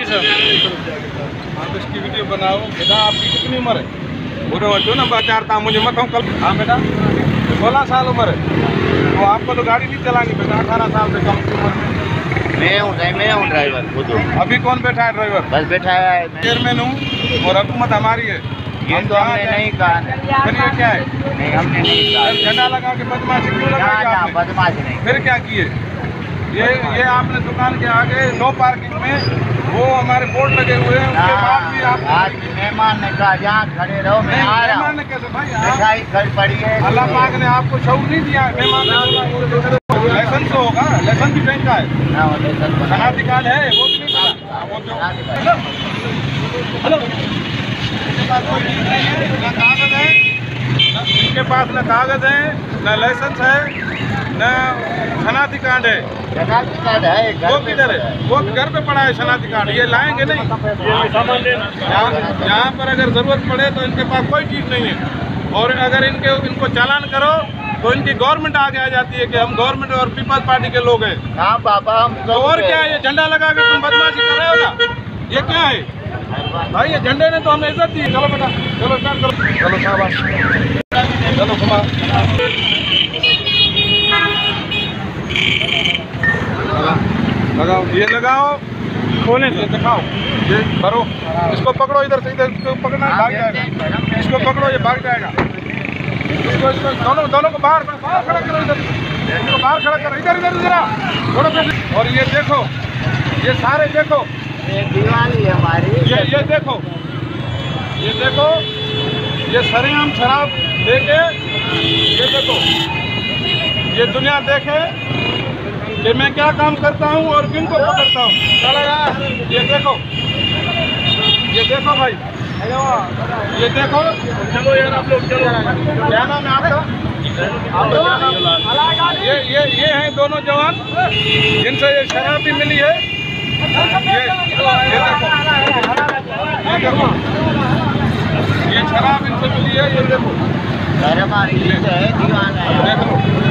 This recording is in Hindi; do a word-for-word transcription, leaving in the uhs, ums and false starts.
आप इसकी वीडियो बनाओ। बेटा आपकी कितनी उम्र है? पूरे बच्चों ना बचारता मुझे मत कल। हाँ बेटा सोलह साल उम्र है, तो आपको तो गाड़ी नहीं चलानी बेटा अठारह साल से कम की उम्र में। मैं हूँ मैं हूँ ड्राइवर खुद। अभी कौन बैठा है ड्राइवर? बस बैठा है चेयरमैन हूँ और हुकूमत हमारी है। ये तो हमने नहीं कहा। फिर ये क्या है? नहीं हमने नहीं कहा। झंडा लगा के बदमाशी क्यों लगाई आपने? बदमाशी नहीं। फिर क्या किए? ये ये आपने दुकान के आगे नो पार्किंग में वो हमारे बोर्ड लगे हुए हैं, उसके बाद भी आप आज मेहमान ने कहा जहाँ खड़े रहो मैं आ रहा हूँ। मेहमान ने कैसे भाई? मिठाई खड़ी पड़ी है। अल्लाह पाक ने आपको शौक नहीं दिया है। मेहमान ने लाइसेंस तो होगा, लाइसेंस भी बैंक का है, शनाख्ती कार्ड है वो भी नहीं पता। कागज है इनके पास, न कागज है न लाइसेंस है न शनाख्ती कार्ड है। शनाख्ती कार्ड है वो किधर है? वो घर पे पड़ा है शनाख्ती कार्ड। ये लाएंगे नहीं यहाँ पर। अगर जरूरत पड़े तो इनके पास कोई चीज़ नहीं है, और अगर इनके इनको चालान करो तो इनकी गवर्नमेंट आगे आ जाती है कि हम गवर्नमेंट और पीपल्स पार्टी के लोग हैं। हाँ बाबा हम तो और क्या है? ये झंडा लगा के तुम बदमाशी कर रहे हो ना, ये क्या है भाई? ये झंडे ने तो हमें इज्जत दी। चलो बेटा चलो स्टार्ट करो। चलो शाबाश चलो घुमा लगाओ, ये लगाओ, खोले से दिखाओ, ये भरो, इसको पकड़ो इधर से, इधर इसको पकड़ना भाग जाएगा, इसको पकड़ो ये भाग जाएगा। इसको इसको दोनों दोनों को बाहर बाहर खड़ा करो, इधर इसको बाहर खड़ा करो, इधर इधर इधर थोड़ा सा। और ये देखो, ये सारे देखो, ये दिवाली है हमारी। ये ये देखो, ये देखो, ये सरेआम शराब लेके, ये देखो, ये दुनिया देखे कि मैं क्या काम करता हूँ और किन को पकड़ता हूँ। ये देखो, ये देखो भाई, ये देखो। चलो यार आप लोग चलो। क्या नाम है आपका? आपका क्या नाम? ये ये ये हैं दोनों जवान जिनसे ये शराब भी मिली है। ये ये देखो, ये देखो, ये शराब इनसे मिली है। ये देखो हमारी है दीवाना है। देखो